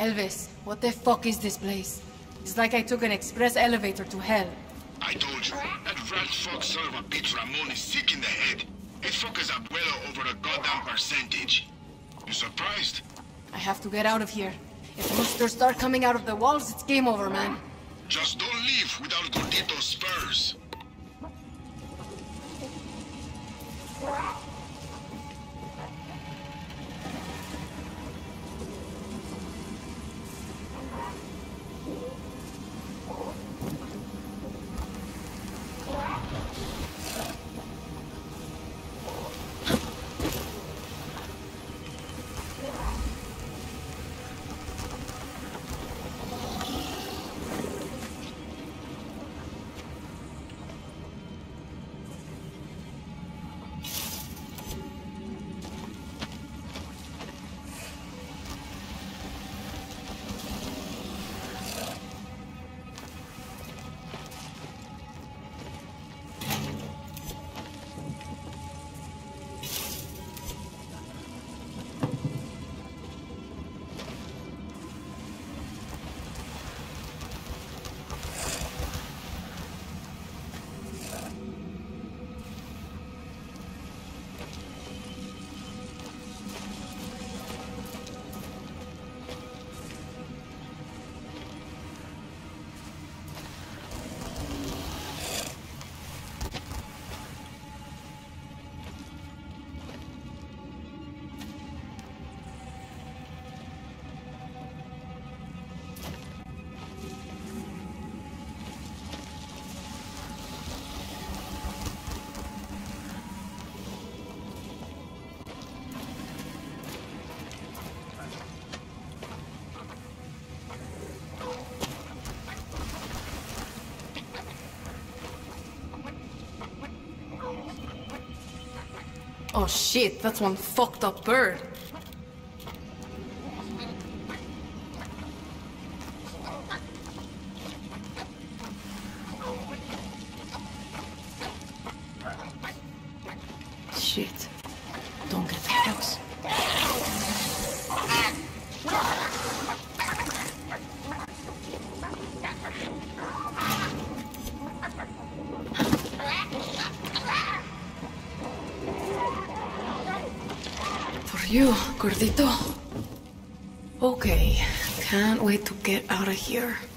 Elvis, what the fuck is this place? It's like I took an express elevator to hell. I told you, that rat fuck son of a bitch Ramon is sick in the head. He fuck his abuelo over a goddamn percentage. You surprised? I have to get out of here. If roosters start coming out of the walls, it's game over, man. Just don't leave without Gordito's spurs. Oh shit, that's one fucked up bird. Shit. Don't get that close. For you, Gordito. Okay, can't wait to get out of here.